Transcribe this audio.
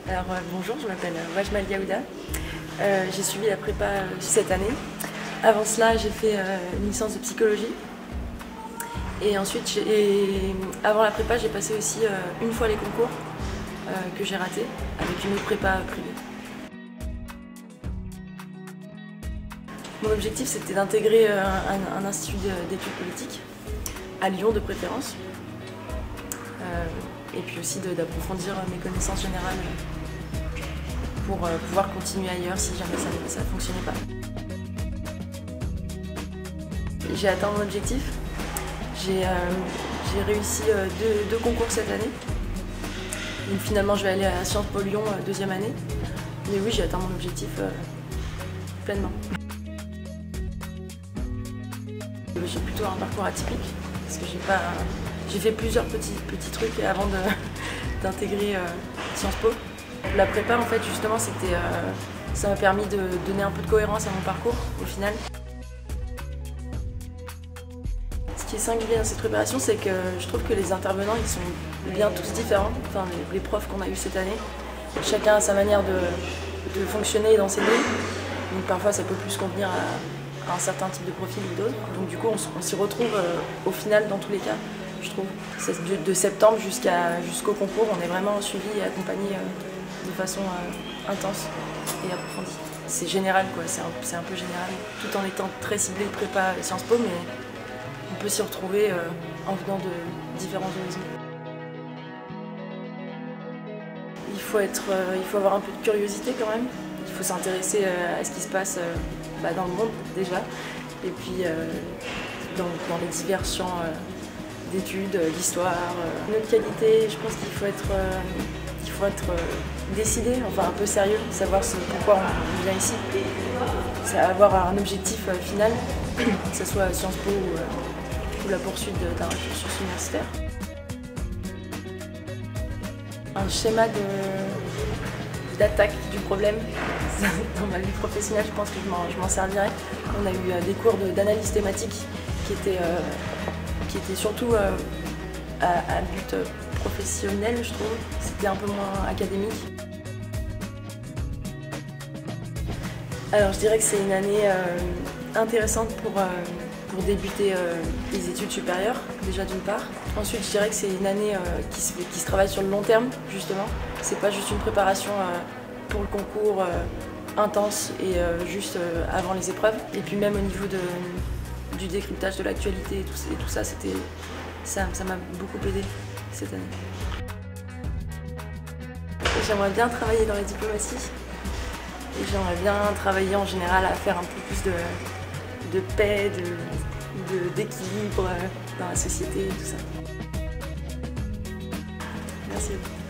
Alors bonjour, je m'appelle Wajmal Yaouda. J'ai suivi la prépa cette année. Avant cela, j'ai fait une licence de psychologie. Et ensuite, avant la prépa, j'ai passé aussi une fois les concours que j'ai ratés avec une autre prépa privée. Mon objectif, c'était d'intégrer un institut d'études politiques, à Lyon de préférence. Et puis aussi d'approfondir mes connaissances générales pour pouvoir continuer ailleurs si jamais ça ne fonctionnait pas. J'ai atteint mon objectif. J'ai réussi deux concours cette année. Donc finalement, je vais aller à Sciences Po Lyon deuxième année. Mais oui, j'ai atteint mon objectif pleinement. J'ai plutôt un parcours atypique parce que j'ai fait plusieurs petits trucs avant d'intégrer Sciences Po. La prépa, en fait, justement, ça m'a permis de donner un peu de cohérence à mon parcours au final. Ce qui est singulier dans cette préparation, c'est que je trouve que les intervenants, ils sont bien tous différents. Enfin, les profs qu'on a eus cette année, chacun a sa manière de fonctionner et d'enseigner. Donc parfois, ça peut plus convenir à un certain type de profil ou d'autres. Donc du coup, on s'y retrouve au final dans tous les cas, je trouve. De septembre jusqu'au concours, on est vraiment suivi et accompagné de façon intense et approfondie. C'est général, quoi. C'est un peu général, tout en étant très ciblé prépa Sciences Po, mais on peut s'y retrouver en venant de différents horizons. Il faut avoir un peu de curiosité quand même. Il faut s'intéresser à ce qui se passe dans le monde déjà, et puis dans les divers champs d'études, l'histoire. Notre qualité, je pense qu'il faut être décidé, enfin un peu sérieux, savoir pourquoi on vient ici. C'est avoir un objectif final, que ce soit Sciences Po ou la poursuite d'un cursus universitaire. Un schéma d'attaque du problème. Dans ma vie professionnelle, je pense que je m'en servirai. On a eu des cours d'analyse thématique qui étaient surtout à but professionnel, je trouve. C'était un peu moins académique. Alors je dirais que c'est une année intéressante pour débuter les études supérieures, déjà d'une part. Ensuite, je dirais que c'est une année qui se travaille sur le long terme, justement. C'est pas juste une préparation pour le concours intense et avant les épreuves. Et puis même au niveau du décryptage de l'actualité et tout ça, ça m'a beaucoup aidé cette année. J'aimerais bien travailler dans la diplomatie et j'aimerais bien travailler en général à faire un peu plus de paix, d'équilibre dans la société et tout ça. Merci.